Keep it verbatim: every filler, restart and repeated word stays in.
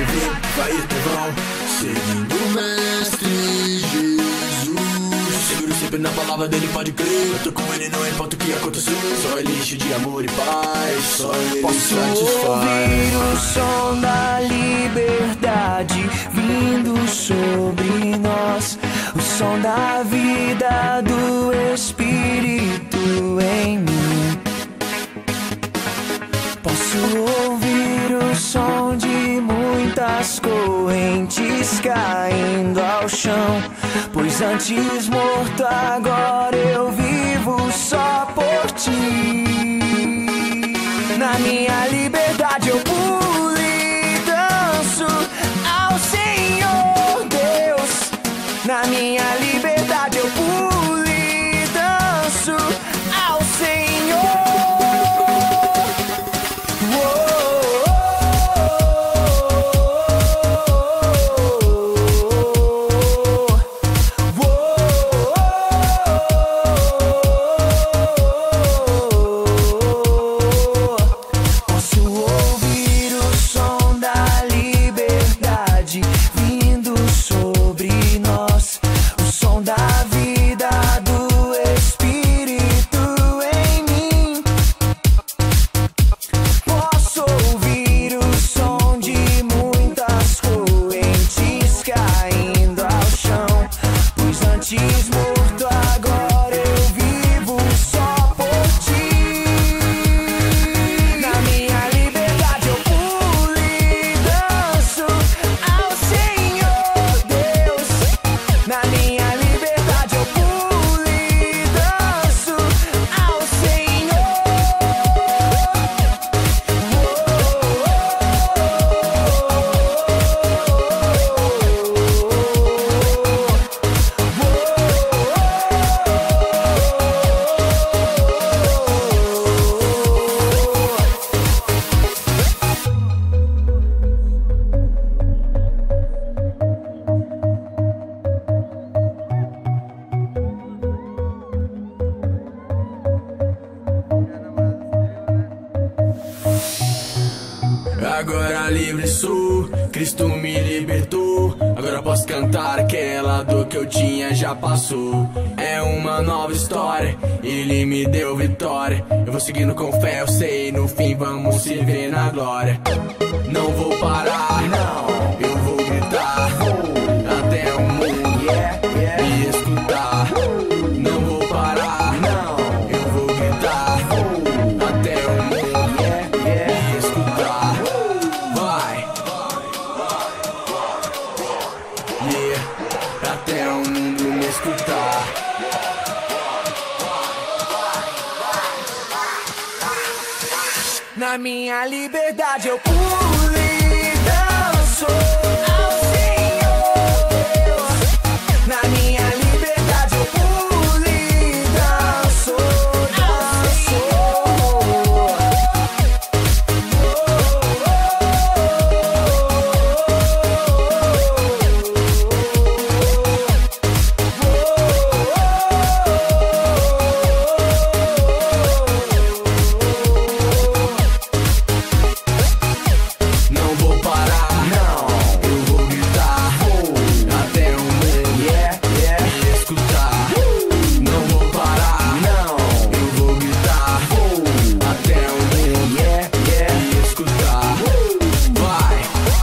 viver, vai ir trovão, seguindo o mestre Jesus. Seguro sempre na palavra dele, pode crer. Eu tô com ele, não importa o que aconteceu. Só ele enche de amor e paz, só ele posso satisfaz. ouvir o som da liberdade vindo sobre nós, o som da vida do Espírito em mim. Posso ouvir o som de muitas correntes caindo ao chão, pois antes morto agora eu vivo só por ti. Na minha liberdade eu pulo e danço ao Senhor Deus. Na minha liberdade eu pulo e danço ao Senhor. Agora livre sou, Cristo me libertou. Agora posso cantar, aquela dor que eu tinha já passou. É uma nova história, Ele me deu vitória. Eu vou seguindo com fé, eu sei, no fim vamos se ver na glória. Não vou parar, não, eu vou gritar até o mundo me escutar. Não vou parar, não, eu vou gritar até o mundo me escutar. Vai, yeah, até o mundo me escutar. Na minha liberdade eu pulo e danço.